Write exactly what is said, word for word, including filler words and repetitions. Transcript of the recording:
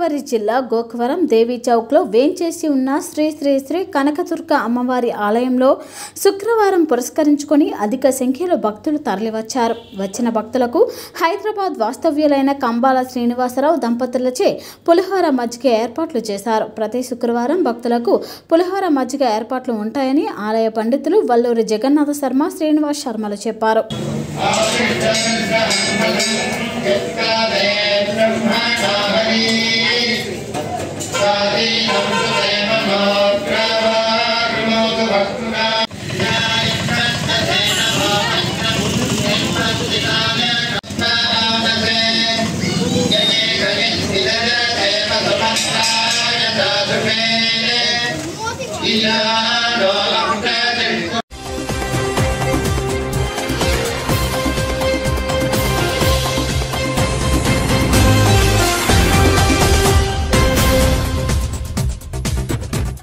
గోదావరి జిల్లా గోకవరం దేవి చౌక్లో వేంచేసి ఉన్న శ్రీ శ్రీ శ్రీ కనకదుర్గ అమ్మవారి ఆలయంలో శుక్రవారం పురస్కరించుకొని అధిక సంఖ్యలో భక్తులు తరలివచ్చారు. వచ్చిన భక్తులకు హైదరాబాద్ వాస్తవ్యులైన కంబాల శ్రీనివాసరావు దంపతులచే పులిహోర మజ్జిగ ఏర్పాట్లు చేశారు. ప్రతి శుక్రవారం భక్తులకు పులిహోర మజ్జిగ ఏర్పాట్లు ఉంటాయని ఆలయ పండితులు వల్లూరి జగన్నాథ శర్మ, శ్రీనివాస్ శర్మలు చెప్పారు. Yeah.